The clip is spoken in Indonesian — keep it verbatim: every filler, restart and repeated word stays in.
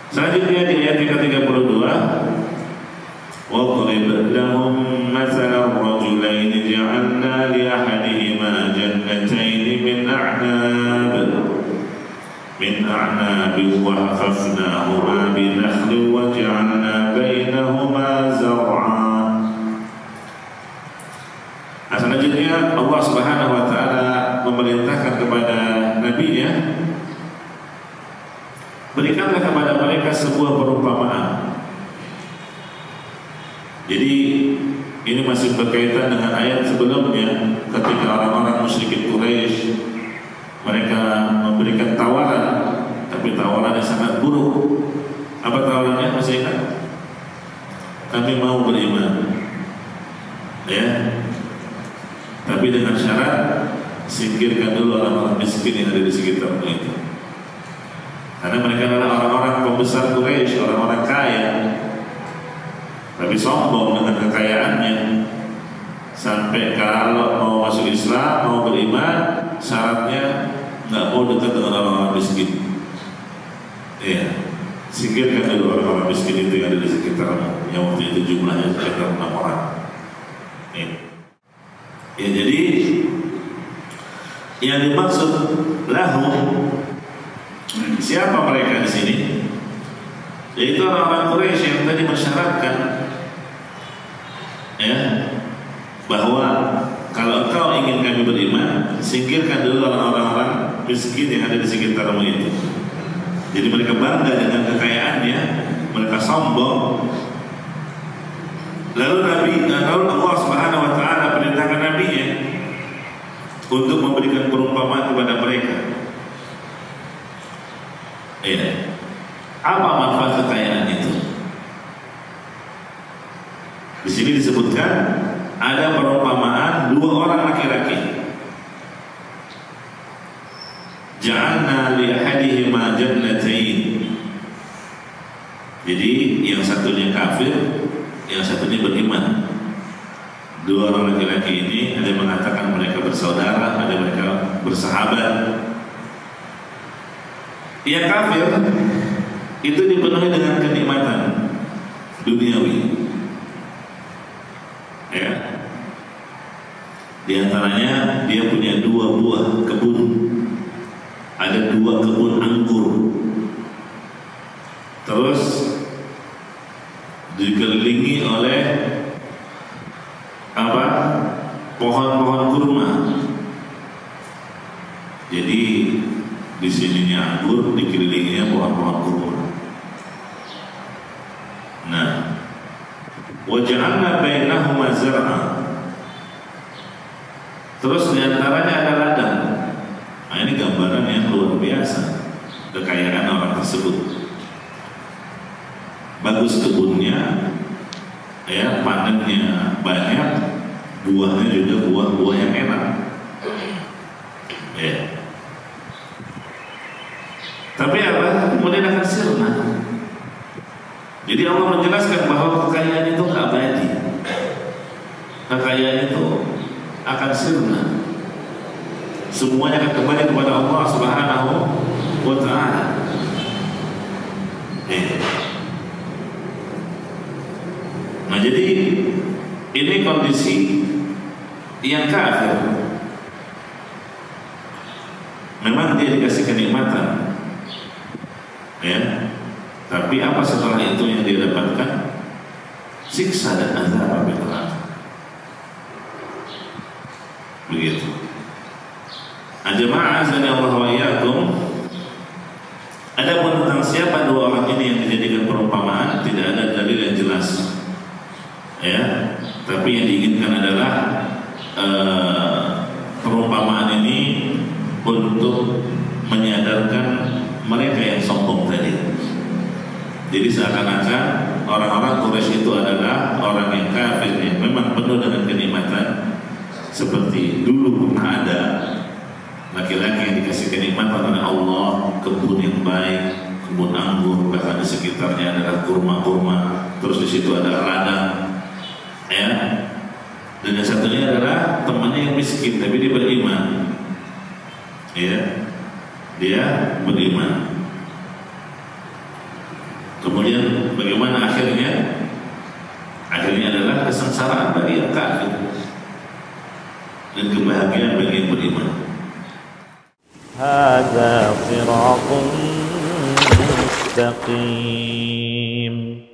Selanjutnya di ayat ke tiga puluh dua, وَاضْرِبْ لَهُمْ مَثَلَ الرَّجُلَيْنِ جَعَلْنَا لِأَحَدِهِمَا جَنَّتَيْنِ مِنْ أَعْنَابٍ مِنْ أَعْنَابٍ وَحَفَفْنَاهُمَا بِنَخْلٍ وَجَعَلْنَا بَيْنَهُمَا زَرْعًا. Nah, selanjutnya Allah Subhanahu wa taala memerintahkan kepada nabinya, berikanlah kepada mereka sebuah perumpamaan. Jadi ini masih berkaitan dengan ayat sebelumnya, ketika orang-orang musyrikin Quraisy mereka memberikan tawaran, tapi tawarannya sangat buruk. Apa tawarannya? Masih ingat? Kami mau beriman, ya, tapi dengan syarat singkirkan dulu orang-orang miskin yang ada di sekitarmu itu. Karena mereka adalah orang-orang pembesar Quraisy, orang-orang kaya, tapi sombong dengan kekayaannya. Sampai kalau mau masuk Islam, mau beriman, syaratnya nggak mau dekat dengan orang-orang miskin. Ya, singkirkan dulu orang-orang miskin itu yang ada di sekitarmu, yang waktu itu jumlahnya sekitar enam orang. Ya. Ya, jadi yang dimaksud lahum, siapa mereka di sini? Yaitu orang-orang Quraisy yang tadi mensyaratkan, ya, bahwa kalau engkau ingin kami beriman, singkirkan dulu orang-orang miskin yang ada di sekitarmu itu. Jadi mereka bangga dengan kekayaannya, mereka sombong. Lalu Nabi, lalu Allah Subhanahu wa taala perintahkan nabinya untuk memberikan perumpamaan kepada mereka. Ya. Apa manfaat kekayaan itu? Di sini disebutkan ada perumpamaan dua orang laki-laki. Ja'alna li ahadihima jannatain. Jadi yang satunya kafir, yang satunya beriman. Dua orang laki-laki ini ada yang mengatakan mereka bersaudara, ada yang mereka bersahabat. Yang kafir itu dipenuhi dengan kenikmatan duniawi, ya. Di antaranya dia punya dua buah kebun, ada dua kebun anggur, terus dikelilingi oleh apa? Pohon-pohon kurma. Jadi di sininya anggur, dikelilinginya pohon-pohon kurma. Nah, waja'alna bainahuma zar'a. Terus diantaranya ada ladang. Nah, ini gambaran yang luar biasa kekayaan orang tersebut. Bagus kebunnya, ya, panennya banyak, buahnya juga buah-buah yang enak, ya. Tapi apa? Kemudian akan sirna. Jadi Allah menjelaskan bahwa kekayaan itu nggak abadi. Kekayaan itu akan sirna. Semuanya akan kembali kepada Allah Subhanahu wa taala. Eh. Nah, jadi ini kondisi yang kafir. Memang dia dikasih kenikmatan, ya. Tapi apa setelah itu yang dia dapatkan? Siksa dan azab api neraka. Begitu. Ajma'a azani Allah wa iyyakum. Adapun tentang siapa dua orang ini yang dijadikan perumpamaan, tidak ada dalil yang jelas, ya. Tapi yang diinginkan adalah uh, perumpamaan ini untuk menyadarkan mereka yang sombong tadi. Jadi seakan-akan orang-orang Quraisy itu adalah orang yang kafir yang memang penuh dengan kenikmatan. Seperti dulu pernah ada laki-laki yang dikasih kenikmatan oleh Allah, kebun yang baik, kebun anggur, bahkan di sekitarnya adalah kurma-kurma, terus di situ ada ladang, ya. Dan yang satunya adalah temannya yang miskin, tapi dia beriman, ya, dia beriman. Kemudian bagaimana akhirnya? Akhirnya adalah kesengsaraan bagi yang kafir dan kebahagiaan bagi yang beriman. Hadza siratun mustaqim.